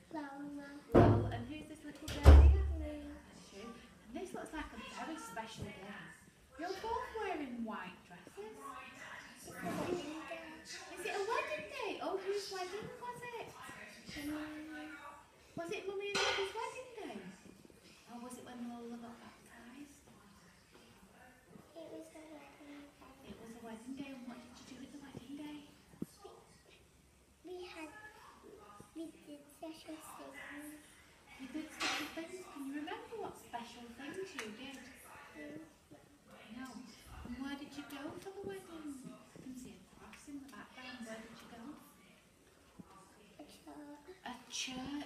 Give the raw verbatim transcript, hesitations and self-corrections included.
Lola. Well, and who's this little girl here? Me. That's you. And this looks like a very special day. You're both wearing white dresses. It's a wedding day. Is it a wedding day? Oh, whose wedding was it? Um, Was it Mummy and Daddy's wedding day? Or was it when Lola got baptised? it was a wedding day. It was a wedding day, and what did you do at the wedding day? We had, we did special things. You did special things. Can you remember what special things you did? Um, No. And where did you go for the wedding? I can see a cross in the background. Where did you go? a church. A church.